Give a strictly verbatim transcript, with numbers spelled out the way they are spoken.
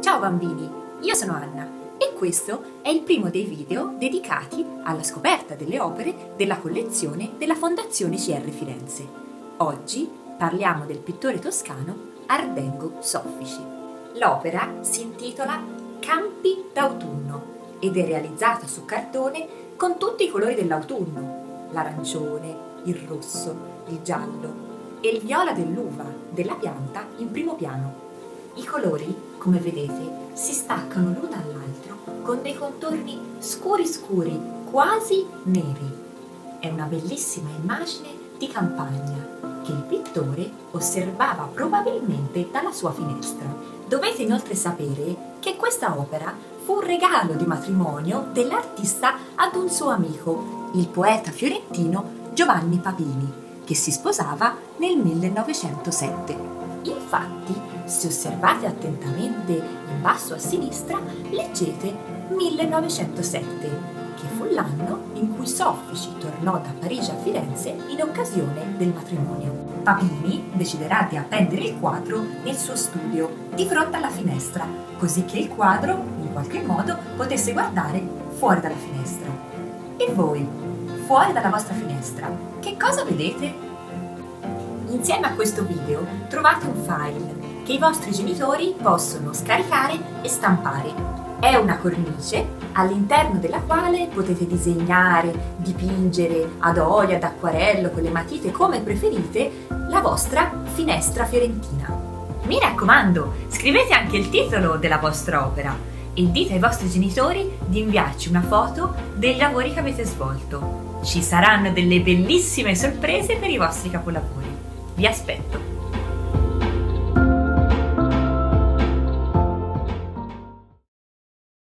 Ciao bambini, io sono Anna e questo è il primo dei video dedicati alla scoperta delle opere della collezione della Fondazione C R Firenze. Oggi parliamo del pittore toscano Ardengo Soffici. L'opera si intitola Campi d'autunno ed è realizzata su cartone con tutti i colori dell'autunno, l'arancione, il rosso, il giallo e il viola dell'uva della pianta in primo piano. I colori, come vedete, si staccano l'uno dall'altro con dei contorni scuri scuri, quasi neri. È una bellissima immagine di campagna che il pittore osservava probabilmente dalla sua finestra. Dovete inoltre sapere che questa opera fu un regalo di matrimonio dell'artista ad un suo amico, il poeta fiorentino Giovanni Papini, che si sposava nel millenovecentosette. Infatti, se osservate attentamente in basso a sinistra, leggete millenovecentosette, che fu l'anno in cui Soffici tornò da Parigi a Firenze in occasione del matrimonio. Papini deciderà di appendere il quadro nel suo studio, di fronte alla finestra, così che il quadro, in qualche modo, potesse guardare fuori dalla finestra. E voi, fuori dalla vostra finestra, che cosa vedete? Insieme a questo video trovate un file che i vostri genitori possono scaricare e stampare. È una cornice all'interno della quale potete disegnare, dipingere ad olio, ad acquarello, con le matite, come preferite, la vostra finestra fiorentina. Mi raccomando, scrivete anche il titolo della vostra opera e dite ai vostri genitori di inviarci una foto dei lavori che avete svolto. Ci saranno delle bellissime sorprese per i vostri capolavori. Vi aspetto!